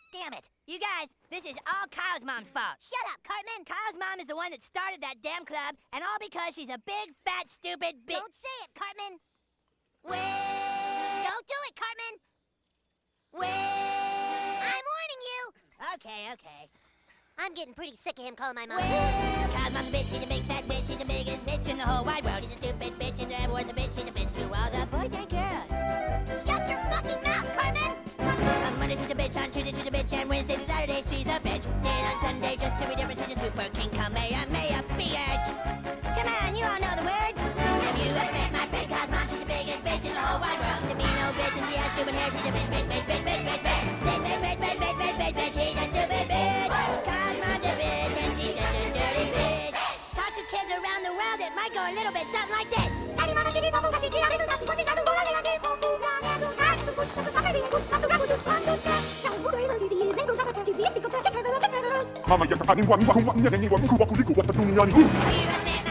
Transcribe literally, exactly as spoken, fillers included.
Damn it. You guys, this is all Kyle's mom's fault. Shut up, Cartman. Kyle's mom is the one that started that damn club, and all because she's a big, fat, stupid bitch. Don't say it, Cartman. Well... Don't do it, Cartman. Well... I'm warning you. Okay, okay. I'm getting pretty sick of him calling my mom. Well, Kyle's mom's a bitch. She's a big, fat bitch. She's the biggest bitch in the whole wide world. She's a stupid bitch, and everyone's a bitch. She's a bitch to all the boys and girls. Shut your fucking mouth, Cartman. On Monday she's a bitch, on Tuesday she's a bitch, and Wednesday to Saturday she's a bitch. Then on Sunday, just to be different, she's a super king, Kamehameha, bitch. Come on, you all know the words. Have you ever met my friend Kyle's mom? She's the biggest bitch in the whole wide world. She's a mean old bitch, and she has stupid hair. She's a bitch, bitch, bitch, bitch, bitch, bitch, bitch. Bitch, bitch, bitch, bitch, bitch, bitch, bitch, bitch. She's a stupid bitch. Kyle's mom's a bitch, and she's just a dirty bitch. Talk to kids around the world, it might go a little bit something like this. Mama, yang tak ada wang wang wang yang ni wang ku aku liku buat dunia ni.